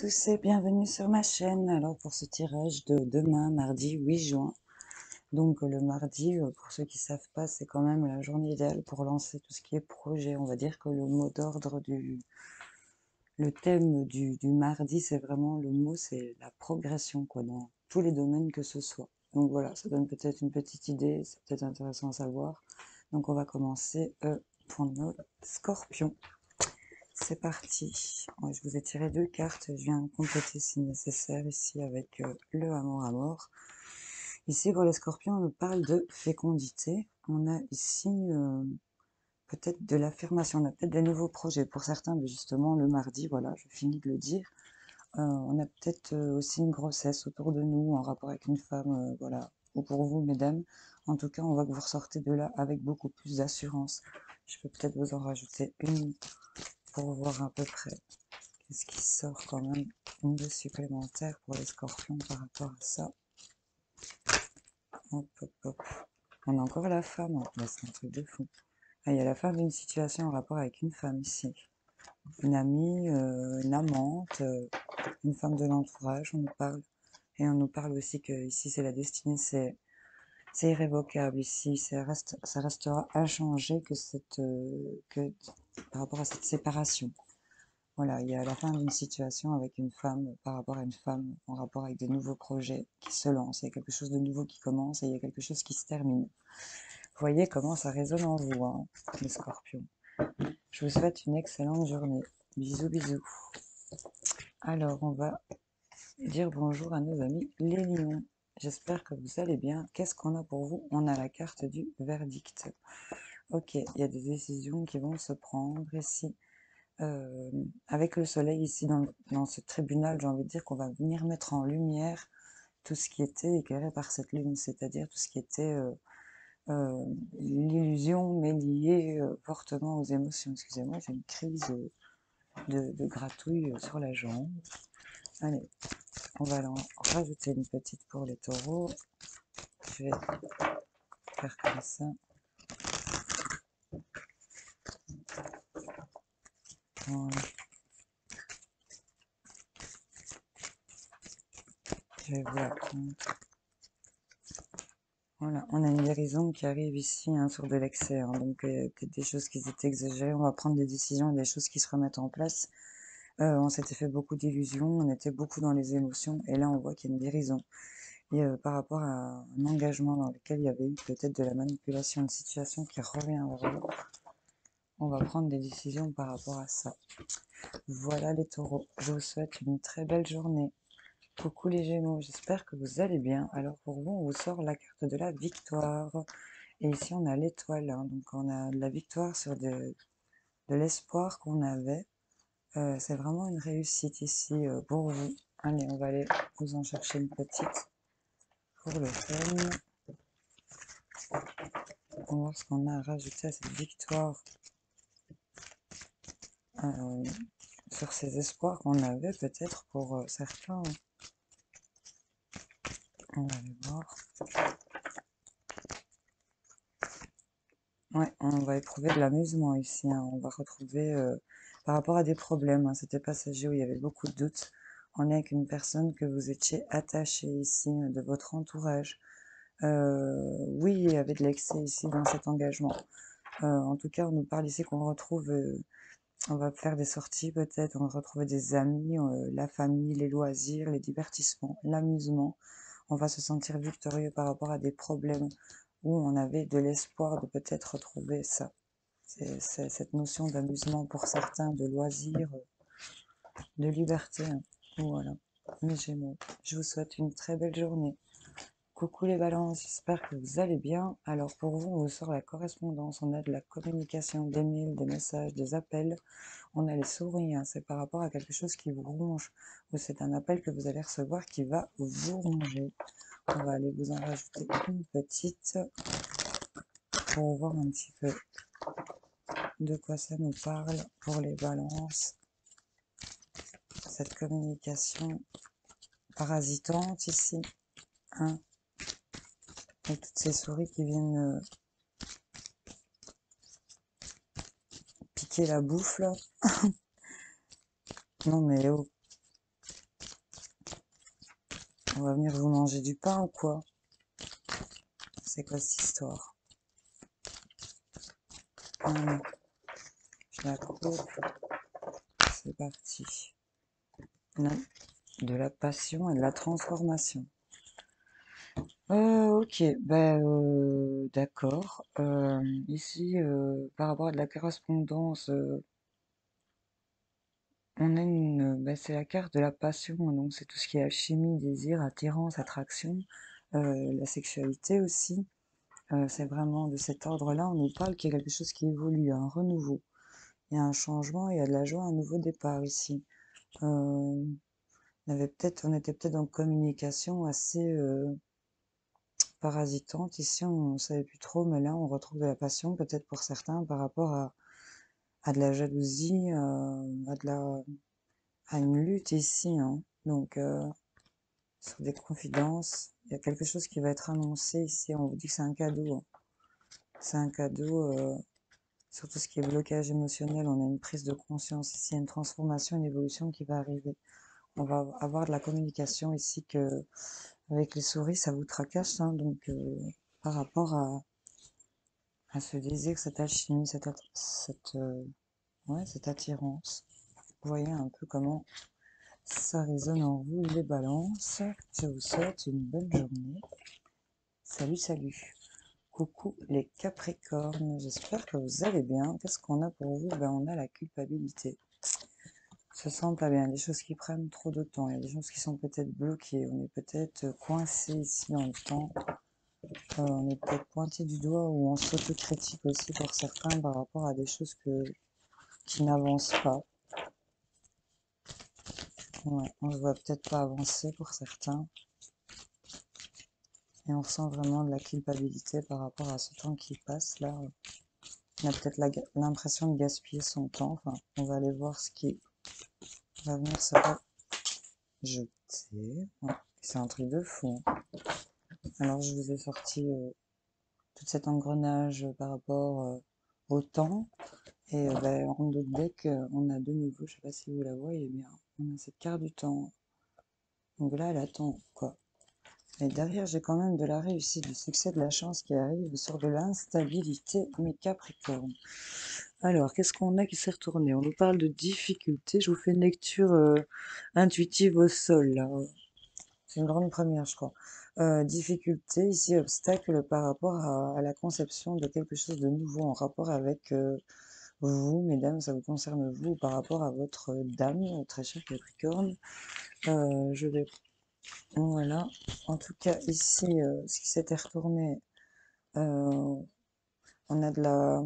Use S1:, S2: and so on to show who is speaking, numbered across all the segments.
S1: tous et bienvenue sur ma chaîne. Alors pour ce tirage de demain, mardi 8 juin. Donc le mardi, pour ceux qui savent pas, c'est quand même la journée idéale pour lancer tout ce qui est projet. On va dire que le mot d'ordre le thème du mardi, c'est vraiment le mot, c'est la progression, quoi, dans tous les domaines que ce soit. Donc voilà, ça donne peut-être une petite idée, c'est peut-être intéressant à savoir. Donc on va commencer pour nos scorpions. C'est parti. Ouais, je vous ai tiré 2 cartes. Je viens compléter si nécessaire ici avec le amour à mort. Ici, pour les scorpions, on nous parle de fécondité. On a ici peut-être de l'affirmation. On a peut-être des nouveaux projets. Pour certains, mais justement, le mardi, voilà, je finis de le dire. On a peut-être aussi une grossesse autour de nous en rapport avec une femme, voilà. Ou pour vous, mesdames. En tout cas, on voit que vous ressortez de là avec beaucoup plus d'assurance. Je peux peut-être vous en rajouter une pour voir à peu près qu'est-ce qui sort quand même de supplémentaire pour les scorpions par rapport à ça. Hop, hop, hop. On a encore la femme, hein. C'est un truc de fou. Ah, il y a la femme d'une situation en rapport avec une femme ici. Une amie, une amante, une femme de l'entourage, on nous parle. Et on nous parle aussi que ici c'est la destinée, c'est irrévocable ici, ça restera inchangé par rapport à cette séparation. Voilà, il y a la fin d'une situation avec une femme par rapport à une femme, en rapport avec des nouveaux projets qui se lancent. Il y a quelque chose de nouveau qui commence et il y a quelque chose qui se termine. Vous voyez comment ça résonne en vous, hein, les scorpions. Je vous souhaite une excellente journée. Bisous, bisous. Alors, on va dire bonjour à nos amis les lions. J'espère que vous allez bien. Qu'est-ce qu'on a pour vous? On a la carte du verdict. Ok, il y a des décisions qui vont se prendre ici. Avec le soleil ici dans ce tribunal, j'ai envie de dire qu'on va venir mettre en lumière tout ce qui était éclairé par cette lune, c'est-à-dire tout ce qui était l'illusion, mais lié fortement aux émotions. Excusez-moi, j'ai une crise de gratouille sur la jambe. Allez, on va en rajouter une petite pour les taureaux. Je vais faire comme ça. Voilà. Je vais vous la prendre. Voilà, on a une guérison qui arrive ici hein, sur de l'excès, hein, donc peut-être des choses qui étaient exagérées, on va prendre des décisions, des choses qui se remettent en place. On s'était fait beaucoup d'illusions, on était beaucoup dans les émotions, et là on voit qu'il y a une guérison. Et par rapport à un engagement dans lequel il y avait eu peut-être de la manipulation, une situation qui revient vers nous, on va prendre des décisions par rapport à ça. Voilà les taureaux, je vous souhaite une très belle journée. Coucou les Gémeaux, j'espère que vous allez bien. Alors pour vous, on vous sort la carte de la victoire. Et ici, on a l'étoile. Hein. Donc on a de la victoire sur de l'espoir qu'on avait. C'est vraiment une réussite ici pour vous. Allez, on va aller vous en chercher une petite pour le fun. On va voir ce qu'on a à rajouter à cette victoire sur ces espoirs qu'on avait peut-être pour certains. On va aller voir. Ouais, on va éprouver de l'amusement ici. Hein. On va retrouver, par rapport à des problèmes, hein, c'était passager où il y avait beaucoup de doutes. On est avec une personne que vous étiez attaché ici, de votre entourage. Oui, il y avait de l'excès ici dans cet engagement. En tout cas, on nous parle ici qu'on retrouve, on va faire des sorties peut-être, on va retrouver des amis, la famille, les loisirs, les divertissements, l'amusement. On va se sentir victorieux par rapport à des problèmes où on avait de l'espoir de peut-être retrouver ça. C'est cette notion d'amusement pour certains, de loisir, de liberté. Hein. Voilà, mes Gémeaux. Je vous souhaite une très belle journée. Coucou les balances, j'espère que vous allez bien. Alors pour vous, on vous sort la correspondance, on a de la communication, des mails, des messages, des appels. On a les souris, hein. C'est par rapport à quelque chose qui vous ronge, ou c'est un appel que vous allez recevoir qui va vous ronger. On va aller vous en rajouter une petite pour voir un petit peu de quoi ça nous parle pour les balances. Cette communication parasitante ici. Hein, et toutes ces souris qui viennent piquer la bouffe là. Non mais oh. On va venir vous manger du pain ou quoi? C'est quoi cette histoire? Ah non, je la coupe. C'est parti. Non, de la passion et de la transformation. Ok, d'accord. Ici, par rapport à de la correspondance, on a c'est la carte de la passion, donc c'est tout ce qui est alchimie, désir, attirance, attraction, la sexualité aussi. C'est vraiment de cet ordre-là. On nous parle qu'il y a quelque chose qui évolue, un renouveau. Il y a un changement, il y a de la joie, un nouveau départ ici. Euh, on était peut-être en communication assez parasitante. Ici, on ne savait plus trop, mais là, on retrouve de la passion, peut-être pour certains, par rapport à de la jalousie, à une lutte ici, hein. Donc, sur des confidences, il y a quelque chose qui va être annoncé ici. On vous dit que c'est un cadeau, hein. C'est un cadeau. Sur tout ce qui est blocage émotionnel, on a une prise de conscience ici, une transformation, une évolution qui va arriver. On va avoir de la communication ici que avec les souris, ça vous tracasse, hein, donc par rapport à ce désir, cette alchimie, cette attirance. Vous voyez un peu comment ça résonne en vous, les balances. Je vous souhaite une bonne journée. Salut, salut. Coucou les Capricornes, j'espère que vous allez bien. Qu'est-ce qu'on a pour vous? On a la culpabilité. Se sent pas bien, des choses qui prennent trop de temps, il y a des choses qui sont peut-être bloquées, on est peut-être coincé ici dans le temps, on est peut-être pointé du doigt ou on s'autocritique aussi pour certains par rapport à des choses qui n'avancent pas. Ouais, on se voit peut-être pas avancer pour certains et on ressent vraiment de la culpabilité par rapport à ce temps qui passe là. On a peut-être l'impression de gaspiller son temps, enfin, on va aller voir ce qui va venir se jeter. Ouais, c'est un truc de fou, hein. Alors je vous ai sorti tout cet engrenage par rapport au temps. Et en dos de deck, on a de nouveau, je sais pas si vous la voyez bien, on a cette carte du temps. Donc là, elle attend quoi. Et derrière, j'ai quand même de la réussite, du succès, de la chance qui arrive sur de l'instabilité, mes Capricornes. Alors, qu'est-ce qu'on a qui s'est retourné? On nous parle de difficultés. Je vous fais une lecture intuitive au sol, là. C'est une grande première, je crois. Difficulté, ici, obstacle par rapport à la conception de quelque chose de nouveau en rapport avec vous, mesdames, ça vous concerne vous, par rapport à votre dame, très chère Capricorne. Je vais... Voilà. En tout cas, ici, ce qui s'était retourné, euh, on a de la...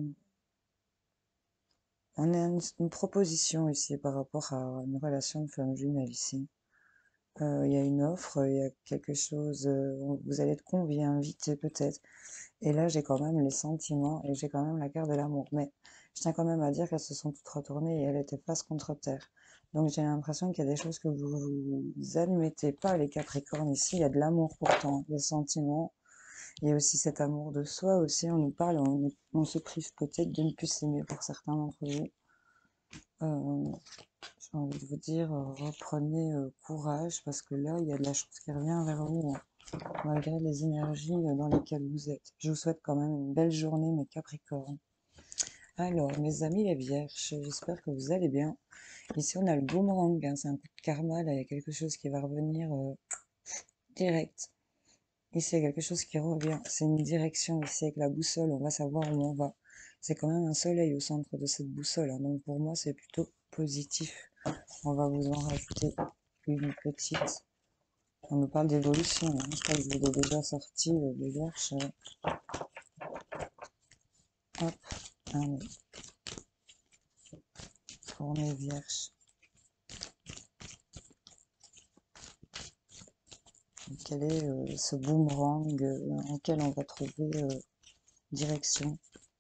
S1: On a une proposition ici par rapport à une relation de femme jumelle ici. Il y a une offre, il y a quelque chose, vous allez être convié, invité peut-être. Et là, j'ai quand même les sentiments et j'ai quand même la carte de l'amour. Mais je tiens quand même à dire qu'elles se sont toutes retournées et elles étaient face contre terre. Donc j'ai l'impression qu'il y a des choses que vous admettez pas, les Capricornes. Ici, il y a de l'amour pourtant, des sentiments. Il y a aussi cet amour de soi aussi. On nous parle, on se prive peut-être de ne plus s'aimer pour certains d'entre vous. J'ai envie de vous dire, reprenez courage parce que là, il y a de la chance qui revient vers vous, hein, malgré les énergies dans lesquelles vous êtes. Je vous souhaite quand même une belle journée, mes Capricornes. Alors, mes amis les Vierges, j'espère que vous allez bien. Ici, on a le boomerang, hein, c'est un coup de karma, là, il y a quelque chose qui va revenir direct. Ici, il y a quelque chose qui revient. C'est une direction ici avec la boussole, on va savoir où on va. C'est quand même un soleil au centre de cette boussole, hein, donc pour moi, c'est plutôt positif. On va vous en rajouter une petite. On nous parle d'évolution, hein. Je crois que je vous l'ai déjà sorti, les Vierges. Hop, allez, pour les Vierges. Quel est ce boomerang auquel on va trouver direction?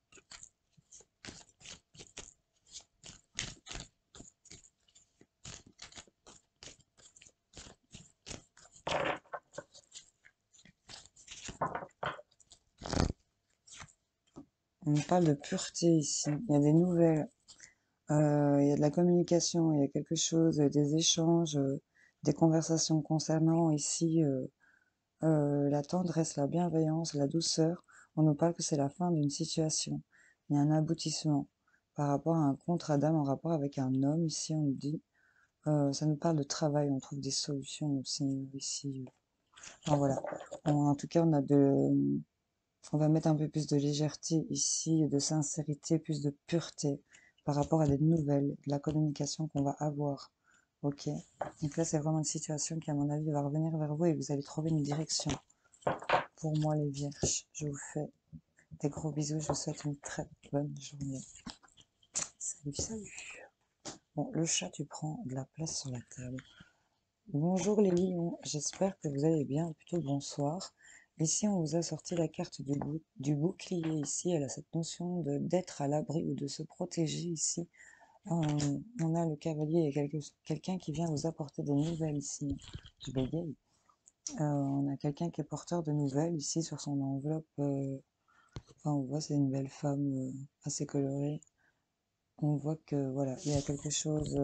S1: On nous parle de pureté ici. Il y a des nouvelles, il y a de la communication, il y a quelque chose, des échanges, des conversations concernant ici la tendresse, la bienveillance, la douceur. On nous parle que c'est la fin d'une situation. Il y a un aboutissement par rapport à un contrat d'âme en rapport avec un homme. Ici, on nous dit, ça nous parle de travail, on trouve des solutions aussi ici. Enfin, voilà. En tout cas, on va mettre un peu plus de légèreté ici, de sincérité, plus de pureté par rapport à des nouvelles, de la communication qu'on va avoir. Ok. Donc là, c'est vraiment une situation qui, à mon avis, va revenir vers vous et vous allez trouver une direction. Pour moi, les vierges, je vous fais des gros bisous. Je vous souhaite une très bonne journée. Salut, salut. Bon, le chat, tu prends de la place sur la table. Bonjour les lions, j'espère que vous allez bien, plutôt bonsoir. Ici, on vous a sorti la carte du bouclier. Ici, elle a cette notion d'être à l'abri ou de se protéger ici. On a le cavalier et quelqu'un qui vient vous apporter des nouvelles ici. Je bégaye. On a quelqu'un qui est porteur de nouvelles ici sur son enveloppe. Enfin, on voit c'est une belle femme assez colorée. On voit que voilà, il y a quelque chose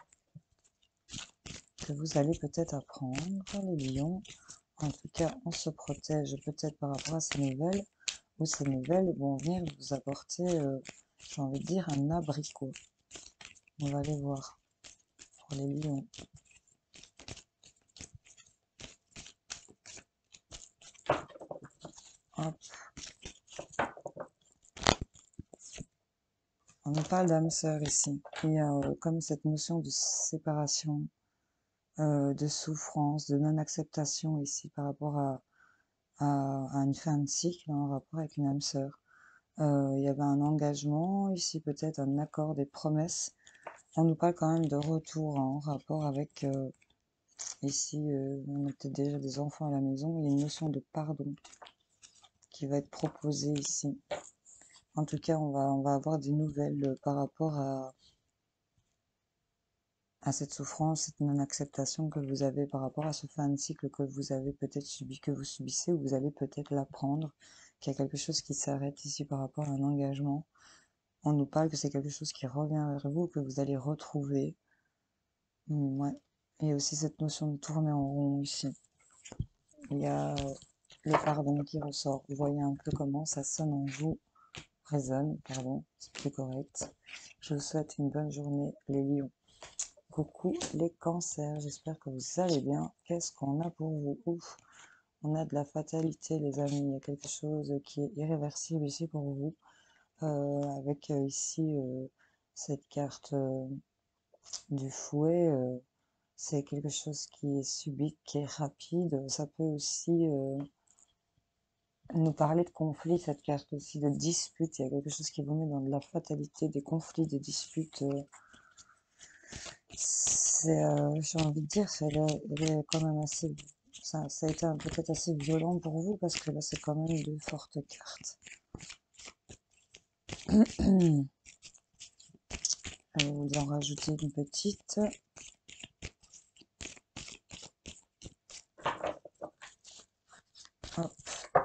S1: que vous allez peut-être apprendre, les lions. En tout cas, on se protège peut-être par rapport à ces nouvelles, ou ces nouvelles vont venir vous apporter, j'ai envie de dire, un abricot. On va aller voir pour les lions. Hop. On nous parle d'âme sœur ici. Il y a comme cette notion de séparation, de souffrance, de non-acceptation ici par rapport à une fin de cycle en rapport avec une âme sœur. Il y avait un engagement, ici peut-être un accord, des promesses. On nous parle quand même de retour en rapport avec, ici, on a peut-être déjà des enfants à la maison, il y a une notion de pardon qui va être proposée ici. En tout cas, on va avoir des nouvelles par rapport à cette souffrance, cette non-acceptation que vous avez par rapport à ce fin de cycle que vous avez peut-être subi, que vous subissez, ou vous allez peut-être l'apprendre, qu'il y a quelque chose qui s'arrête ici par rapport à un engagement. On nous parle que c'est quelque chose qui revient vers vous, que vous allez retrouver. Ouais. Il y a aussi cette notion de tourner en rond ici. Il y a le pardon qui ressort. Vous voyez un peu comment ça sonne en vous, résonne, pardon, c'est plus correct. Je vous souhaite une bonne journée, les lions. Coucou les cancers, j'espère que vous allez bien. Qu'est-ce qu'on a pour vous? Ouf, on a de la fatalité, les amis. Il y a quelque chose qui est irréversible ici pour vous. Avec ici cette carte du fouet. C'est quelque chose qui est subit, qui est rapide. Ça peut aussi nous parler de conflit, cette carte aussi, de dispute. Il y a quelque chose qui vous met dans de la fatalité, des conflits, des disputes. J'ai envie de dire, elle est quand même assez... Ça a été peut-être assez violent pour vous, parce que là, c'est quand même de fortes cartes. Je vais vous en rajouter une petite. Hop.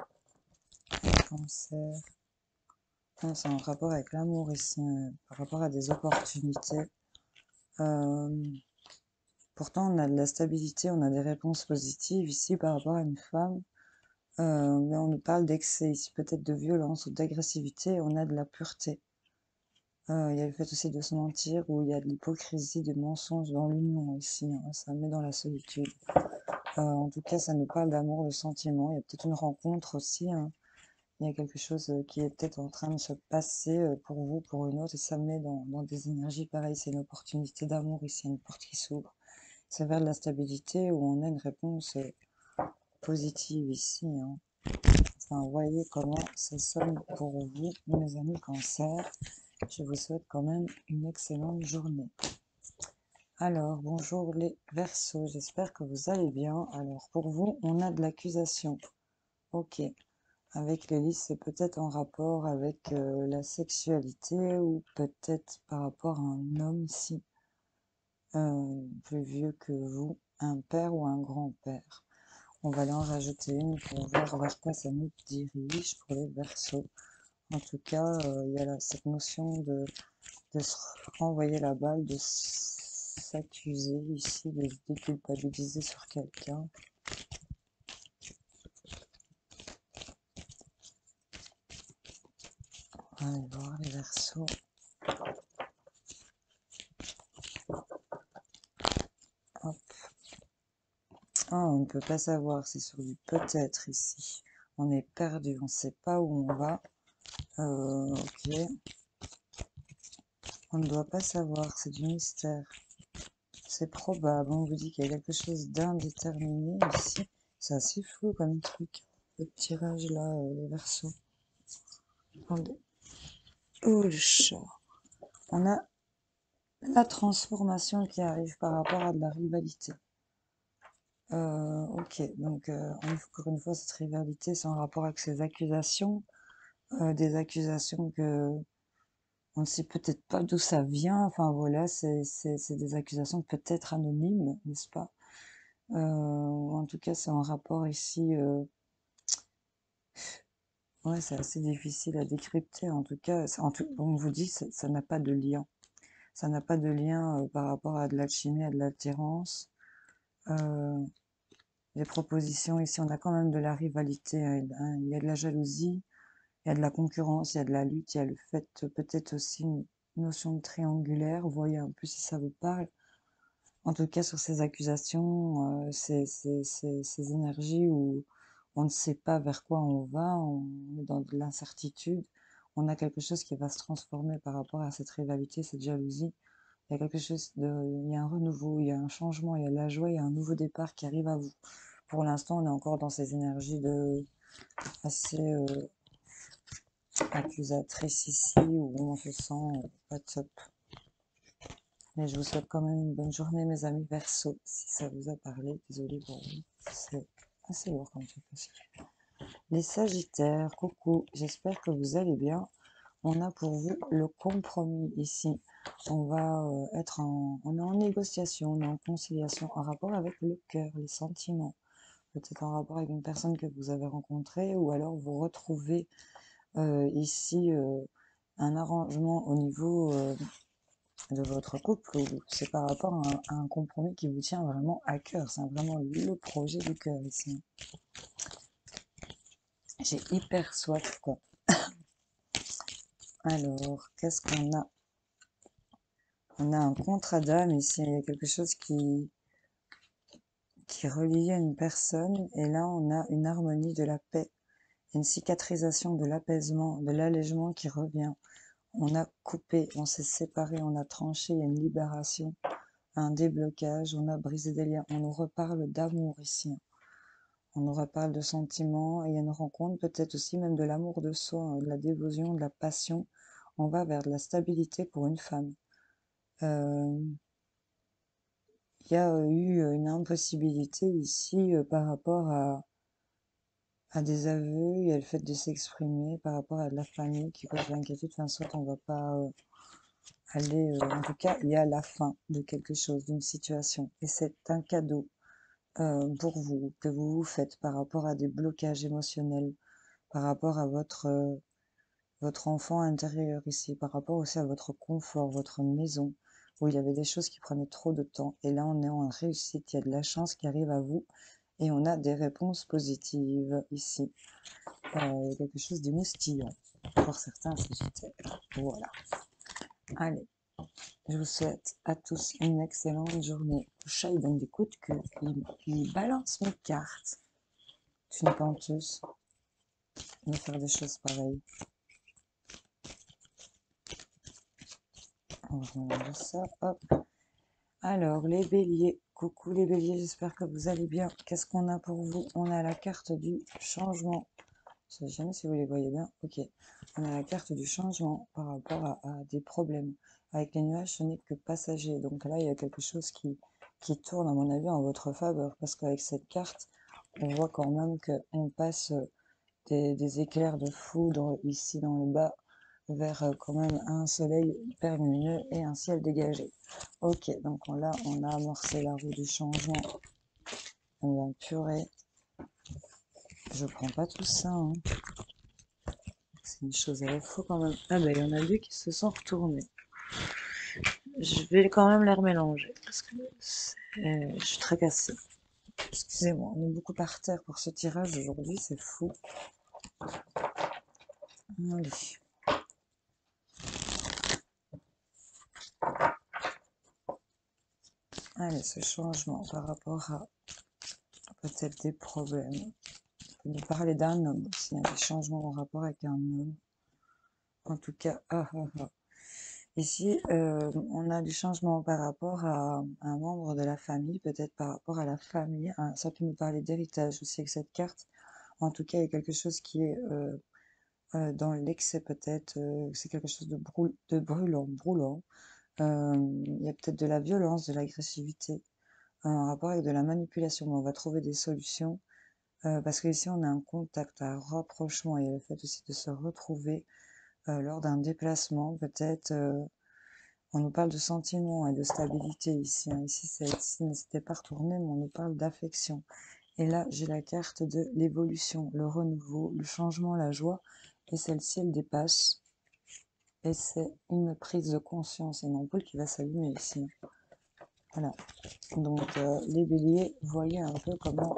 S1: Cancer. C'est en rapport avec l'amour ici, par rapport à des opportunités. Pourtant, on a de la stabilité, on a des réponses positives ici par rapport à une femme. Mais on nous parle d'excès ici, peut-être de violence ou d'agressivité. On a de la pureté. Il y a le fait aussi de se mentir, où il y a de l'hypocrisie, des mensonges dans l'union ici. Hein, ça met dans la solitude. En tout cas, ça nous parle d'amour, de sentiment. Il y a peut-être une rencontre aussi. Hein. Il y a quelque chose qui est peut-être en train de se passer pour vous, pour une autre, et ça met dans des énergies pareilles. C'est une opportunité d'amour ici, une porte qui s'ouvre. C'est vers de la stabilité où on a une réponse positive ici. Hein. Enfin, voyez comment ça sonne pour vous, mes amis cancer. Je vous souhaite quand même une excellente journée. Alors, bonjour les Verseaux, j'espère que vous allez bien. Alors, pour vous, on a de l'accusation. Ok. Avec l'hélice, c'est peut-être en rapport avec la sexualité ou peut-être par rapport à un homme ici, plus vieux que vous, un père ou un grand-père. On va aller en rajouter une pour voir vers quoi ça nous dirige pour les Verseaux. En tout cas, il y a cette notion de se renvoyer la balle, de s'accuser ici, de se déculpabiliser sur quelqu'un. On va aller voir les Verseaux. Hop. Ah, on ne peut pas savoir, c'est sur du peut-être ici. On est perdu, on ne sait pas où on va. Ok. On ne doit pas savoir, c'est du mystère. C'est probable, on vous dit qu'il y a quelque chose d'indéterminé ici. C'est assez flou comme truc, le tirage là, les Verseaux. Attendez. Oh le chat. On a la transformation qui arrive par rapport à de la rivalité. Ok, donc encore une fois, cette rivalité, c'est en rapport avec ces accusations. Des accusations que on ne sait peut-être pas d'où ça vient. Enfin voilà, c'est des accusations peut-être anonymes, n'est-ce pas? En tout cas, c'est en rapport ici. Ouais, c'est assez difficile à décrypter. En tout cas, on vous dit ça n'a pas de lien. Ça n'a pas de lien par rapport à de l'alchimie, à de l'attirance. Les propositions ici, on a quand même de la rivalité. Hein. Il y a de la jalousie, il y a de la concurrence, il y a de la lutte, il y a le fait peut-être aussi une notion de triangulaire. Vous voyez un peu si ça vous parle. En tout cas, sur ces accusations, ces énergies où on ne sait pas vers quoi on va, on est dans de l'incertitude, on a quelque chose qui va se transformer par rapport à cette rivalité, cette jalousie. Il y a quelque chose il y a un renouveau, il y a un changement, il y a de la joie, il y a un nouveau départ qui arrive à vous. Pour l'instant, on est encore dans ces énergies assez accusatrices ici, où on se sent pas top. Mais je vous souhaite quand même une bonne journée, mes amis Verseaux, si ça vous a parlé. Désolée pour vous, c'est assez lourd comme truc aussi. Les Sagittaires, coucou, j'espère que vous allez bien. On a pour vous le compromis ici. On va on est en négociation, on est en conciliation en rapport avec le cœur, les sentiments. Peut-être en rapport avec une personne que vous avez rencontrée, ou alors vous retrouvez ici un arrangement au niveau de votre couple, ou c'est par rapport à un compromis qui vous tient vraiment à cœur. C'est vraiment le projet du cœur ici. J'ai hyper soif, quoi. Alors, qu'est-ce qu'on a? On a un contrat d'âme ici. Il y a quelque chose qui est relié à une personne. Et là, on a une harmonie de la paix, une cicatrisation de l'apaisement, de l'allègement qui revient. On a coupé, on s'est séparé, on a tranché, il y a une libération, un déblocage, on a brisé des liens. On nous reparle d'amour ici. On nous reparle de sentiments, et il y a une rencontre, peut-être aussi même de l'amour de soi, de la dévotion, de la passion. On va vers de la stabilité pour une femme. Il y a eu une impossibilité ici par rapport à des aveux, il y a le fait de s'exprimer par rapport à de la famille qui cause de l'inquiétude. Enfin, soit on va pas aller... en tout cas, il y a la fin de quelque chose, d'une situation. Et c'est un cadeau pour vous, que vous vous faites par rapport à des blocages émotionnels, par rapport à votre enfant intérieur ici, par rapport aussi à votre confort, votre maison, où il y avait des choses qui prenaient trop de temps. Et là, on est en réussite, il y a de la chance qui arrive à vous, et on a des réponses positives ici. Il y a quelque chose d'émoustillant pour certains Sagittaires. Voilà. Allez, je vous souhaite à tous une excellente journée. Le chat, il donne des coups de queue, il balance mes cartes. C'est une penteuse de faire des choses pareilles. On va regarder ça, hop. Alors, les béliers, coucou les béliers, j'espère que vous allez bien. Qu'est-ce qu'on a pour vous? On a la carte du changement. Je ne sais jamais si vous les voyez bien. Ok. On a la carte du changement par rapport à des problèmes. Avec les nuages, ce n'est que passager. Donc là, il y a quelque chose qui tourne, à mon avis, en votre faveur. Parce qu'avec cette carte, on voit quand même qu'on passe des éclairs de foudre ici dans le bas vers quand même un soleil hyper lumineux et un ciel dégagé. Ok, donc là, on a amorcé la roue du changement. On va purée. Je prends pas tout ça. Hein. C'est une chose à la fois quand même. Ah ben, il y en a deux qui se sont retournés. Je vais quand même les remélanger parce que je suis très cassée. Excusez-moi, on est beaucoup par terre pour ce tirage aujourd'hui, c'est fou. Allez. Allez, ce changement par rapport à peut-être des problèmes. On peut nous parler d'un homme aussi, il y a des changements en rapport avec un homme. En tout cas, ici, on a du changement par rapport à un membre de la famille, peut-être par rapport à la famille. Ça peut nous parler d'héritage aussi avec cette carte. En tout cas, il y a quelque chose qui est dans l'excès peut-être. C'est quelque chose de brûlant. Il y a peut-être de la violence, de l'agressivité, en rapport avec de la manipulation. Mais on va trouver des solutions parce qu'ici, on a un contact, un rapprochement et le fait aussi de se retrouver lors d'un déplacement, peut-être. On nous parle de sentiments et de stabilité ici. Ici, c'était pas retourné, mais on nous parle d'affection. Et là, j'ai la carte de l'évolution, le renouveau, le changement, la joie. Et celle-ci, elle dépasse. Et c'est une prise de conscience, et une ampoule qui va s'allumer ici. Voilà. Donc, les béliers, voyez un peu comment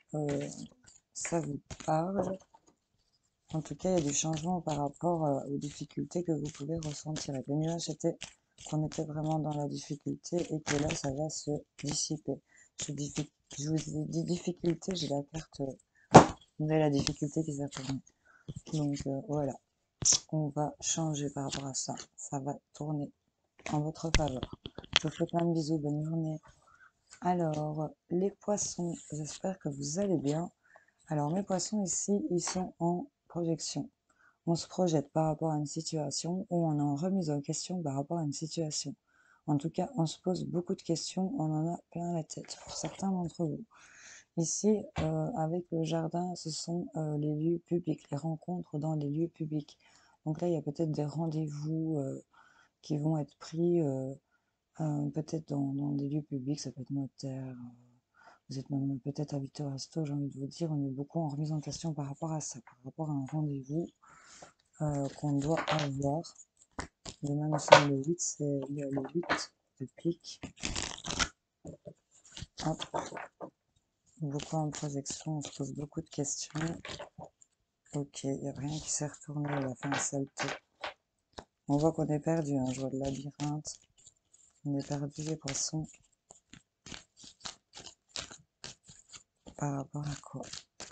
S1: ça vous parle. En tout cas, il y a du changement par rapport aux difficultés que vous pouvez ressentir. Et le nuage était qu'on était vraiment dans la difficulté et que là, ça va se dissiper. Je vous ai dit difficulté, j'ai la carte de la difficulté qui s'est retournée. Donc voilà, on va changer par rapport à ça. Ça va tourner en votre faveur. Je vous fais plein de bisous, bonne journée. Alors, les poissons, j'espère que vous allez bien. Alors, mes poissons ici, ils sont en projection. On se projette par rapport à une situation ou on est en remise en question par rapport à une situation. En tout cas, on se pose beaucoup de questions, on en a plein la tête pour certains d'entre vous. Ici, avec le jardin, ce sont les lieux publics, les rencontres dans les lieux publics. Donc là, il y a peut-être des rendez-vous qui vont être pris peut-être dans des lieux publics, ça peut être notaire, vous êtes même peut-être invité au resto, j'ai envie de vous dire, on est beaucoup en remise en question par rapport à ça, par rapport à un rendez-vous qu'on doit avoir. Demain, nous sommes le 8, c'est le 8 de pique. Hop. Beaucoup en projection, on se pose beaucoup de questions. Ok, il n'y a rien qui s'est retourné à la fin, saleté. On voit qu'on est perdu, hein, je vois le labyrinthe. On est perdu, les poissons. Par rapport à quoi?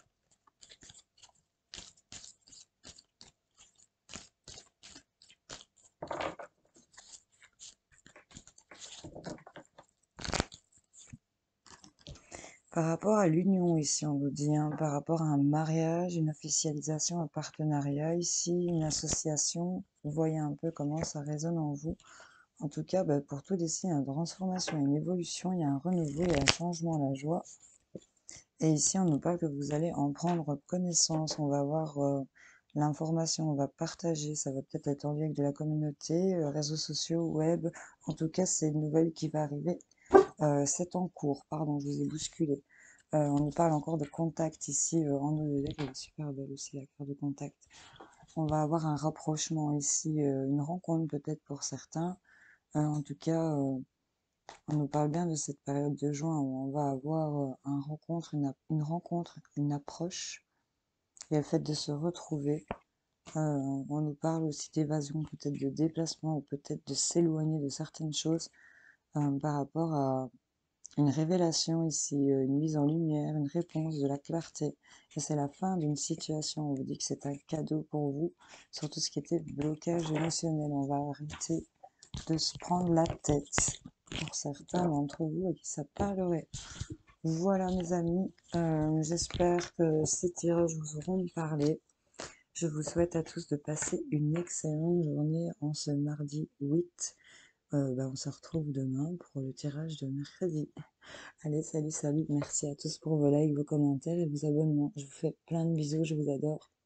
S1: Par rapport à l'union ici, on nous dit, hein, par rapport à un mariage, une officialisation, un partenariat ici, une association, vous voyez un peu comment ça résonne en vous. En tout cas, pour tout ici, il y a une transformation, une évolution, il y a un renouveau, il y a un changement, la joie. Et ici, on nous parle que vous allez en prendre connaissance, on va voir l'information, on va partager, ça va peut-être être en lien avec de la communauté, réseaux sociaux, web. En tout cas, c'est une nouvelle qui va arriver. C'est en cours, pardon, je vous ai bousculé. On nous parle encore de contact ici, en EED, qui est super belle aussi, la carte de contact. On va avoir un rapprochement ici, une rencontre peut-être pour certains. En tout cas, on nous parle bien de cette période de juin où on va avoir une rencontre, une approche. Et le fait de se retrouver. On nous parle aussi d'évasion, peut-être de déplacement ou peut-être de s'éloigner de certaines choses par rapport à une révélation ici, une mise en lumière, une réponse, de la clarté. Et c'est la fin d'une situation. On vous dit que c'est un cadeau pour vous, sur tout ce qui était blocage émotionnel. On va arrêter de se prendre la tête pour certains d'entre vous à qui ça parlerait. Voilà mes amis, j'espère que ces tirages vous auront parlé. Je vous souhaite à tous de passer une excellente journée en ce mardi 8. On se retrouve demain pour le tirage de mercredi. Allez, salut, salut. Merci à tous pour vos likes, vos commentaires et vos abonnements. Je vous fais plein de bisous, je vous adore.